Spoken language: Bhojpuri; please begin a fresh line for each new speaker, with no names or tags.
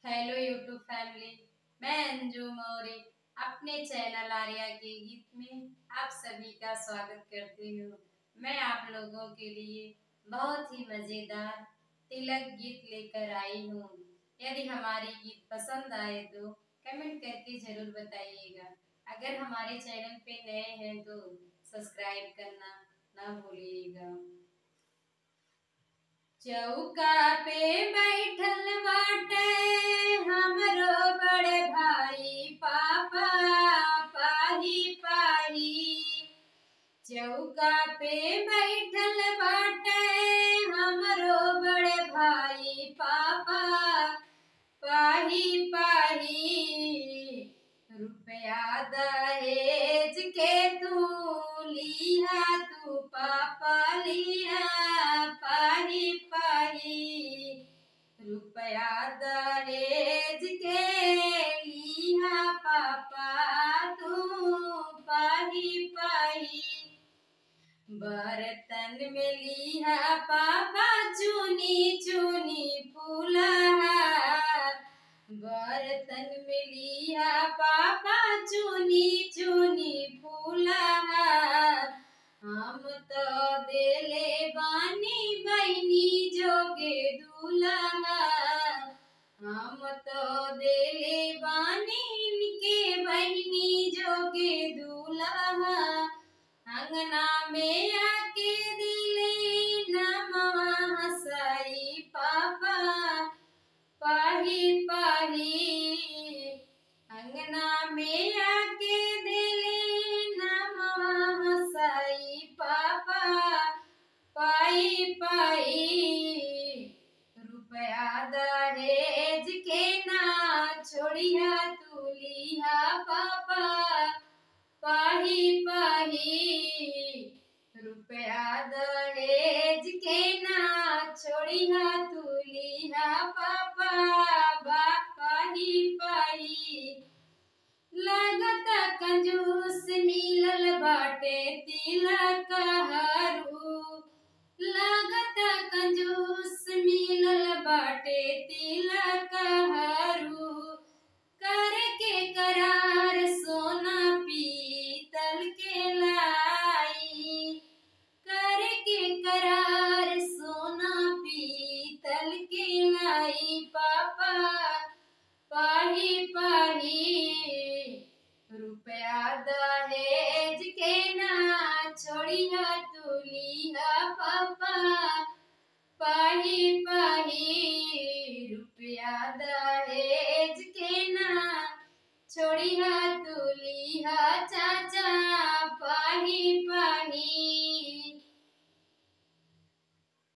Hello YouTube family. मैं अंजू मौर्य अपने चैनल आर्या के गीत में आप सभी का स्वागत करती हूँ। मैं आप लोगों के लिए बहुत ही मज़ेदार तिलक गीत लेकर आई हूँ। यदि हमारी गीत पसंद आए तो कमेंट करके ज़रूर बताइएगा। अगर हमारे चैनल पे नए हैं तो सब्सक्राइब करना ना भूलिएगा। चौका पे बैठल बाटे हमरो बड़े भाई पापा पाही पाही। चौका पे बैठल बाटे हमरो बड़े भाई पापा पाही पाही। रुपया दहेज के तू लिहा तू पापा लिहा पाही पाही। रुपया दहेज के लिहा पापा तू पाही पाही। बर्तन में लिहा पापा चुनी चुनी फूलहा। बर्तन में लिहा पापा चुनी चुनी फूलहा। हम तो देले बानी बहनी जोगे दूल्हा। हम तो देले बानी के बहनी जोगे दूल्हा। अंगना में आके दिले नमवा हसाई पापा पाही पाही। अंगना में आके दिले नमवा हसाई पापा पाही पाही। रुपया दहेज के ना छोड़िया तू लिहा पापा पाही पाही। रुपया दहेज के ना छोड़िया तू लिहा पापा पाही पाही। लागता कंजूस मिलल बाटे तिलक हरू। लागता कंजूस मिलल बाटे तिलक हरू। करके करार सोना पीतल के लाई। करके करार सोना पीतल के लाई पापा पाही पाही। रुपया दहेज के ना छोड़िया तू लिहा पापा पाही पाही। रुपया दहेज के ना छोड़िया तू लिहा चाचा पाही